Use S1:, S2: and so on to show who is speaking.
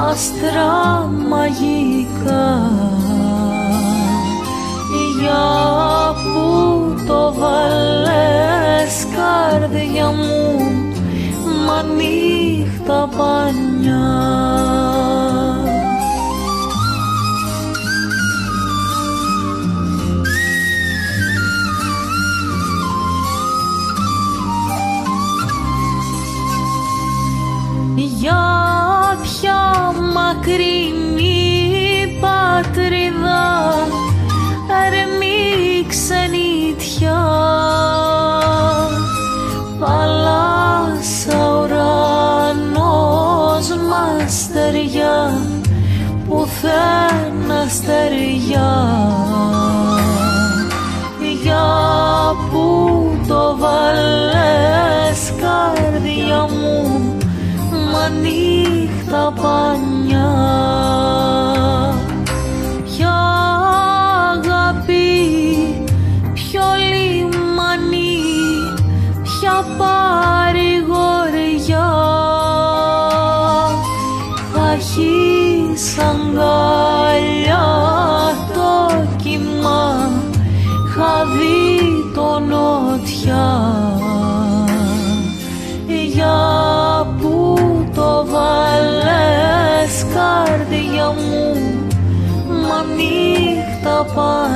S1: άστρα μαγικά, για που το βάλες καρδιά μου, μα νύχτα πανιά. Για ποια μακρινή πατρίδα, ερμή ξενιτιά, θάλασσα, ουρανός, μαστεριά, πουθένα στεριά. Για που το βάλες καρδιά μου, μα νύχτα πανιά. Ποια αγάπη, ποιο λιμάνι, ποια παρηγοριά, θα έχεις αγκαλιά το κύμα, χαδί το νότια. Για που το βάλες καρδιά μου, μα νύχτα